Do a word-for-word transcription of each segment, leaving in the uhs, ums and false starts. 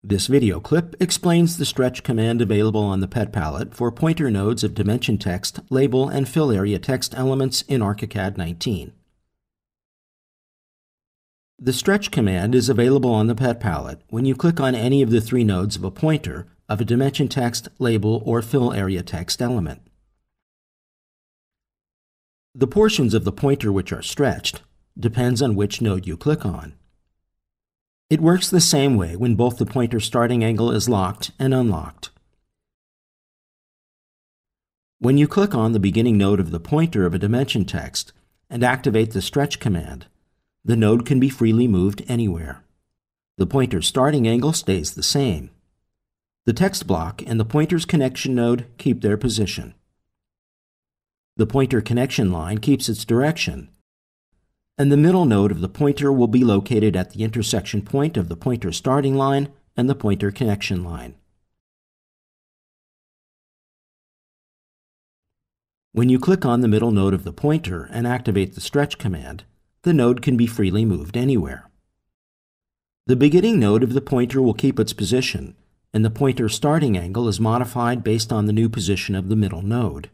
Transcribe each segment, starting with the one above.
This video clip explains the stretch command available on the Pet palette for pointer nodes of dimension text, label, and fill area text elements in ARCHICAD nineteen. The stretch command is available on the Pet palette when you click on any of the three nodes of a pointer of a dimension text, label, or fill area text element. The portions of the pointer which are stretched depends on which node you click on. It works the same way when both the pointer starting angle is locked and unlocked. When you click on the beginning node of the pointer of a dimension text and activate the stretch command, the node can be freely moved anywhere. The pointer's starting angle stays the same. The text block and the pointer's connection node keep their position. The pointer connection line keeps its direction, and the middle node of the pointer will be located at the intersection point of the pointer starting line and the pointer connection line. When you click on the middle node of the pointer and activate the stretch command, the node can be freely moved anywhere. The beginning node of the pointer will keep its position, and the pointer starting angle is modified based on the new position of the middle node.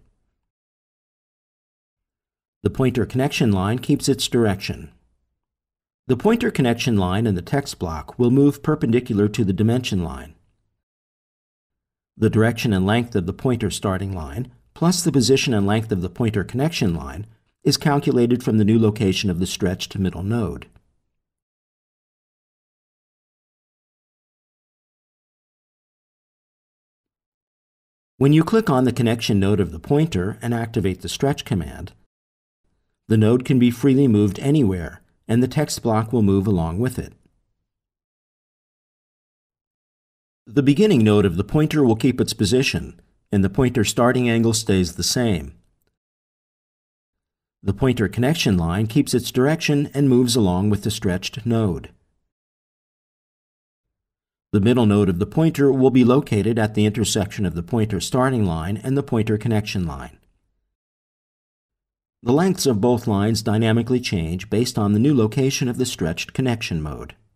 The pointer connection line keeps its direction. The pointer connection line and the text block will move perpendicular to the dimension line. The direction and length of the pointer starting line, plus the position and length of the pointer connection line, is calculated from the new location of the stretched middle node. When you click on the connection node of the pointer and activate the stretch command, the node can be freely moved anywhere, and the text block will move along with it. The beginning node of the pointer will keep its position, and the pointer starting angle stays the same. The pointer connection line keeps its direction and moves along with the stretched node. The middle node of the pointer will be located at the intersection of the pointer starting line and the pointer connection line. The lengths of both lines dynamically change based on the new location of the stretched connection mode.